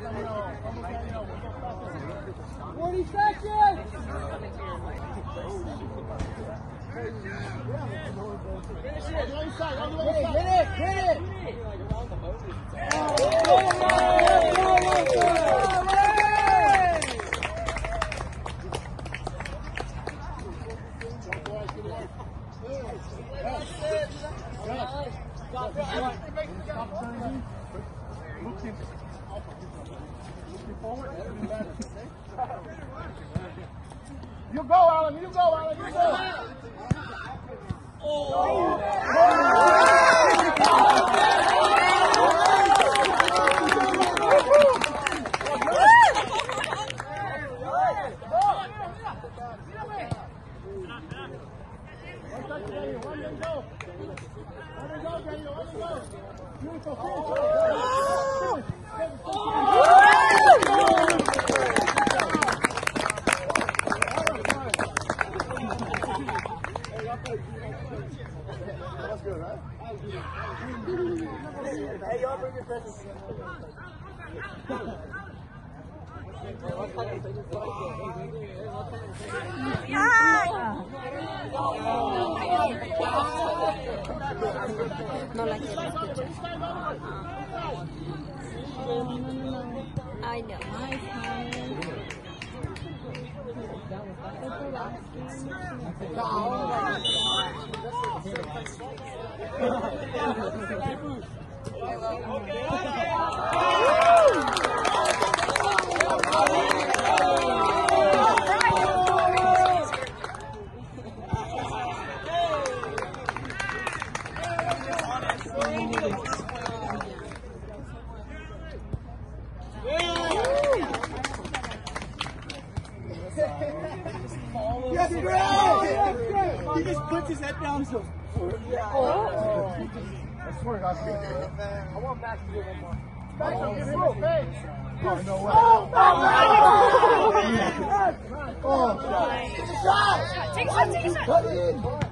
40 seconds! Hit it! You go, Alan. You go, Alan. You go. That's good, right? Hey, y'all bring your presents. No like it. I know. Yes, great! He just puts his head down so. Oh. I swear to God, I want Max to do one more. Max, I'll give him a face. Oh, no way. Oh, shot! Take a shot!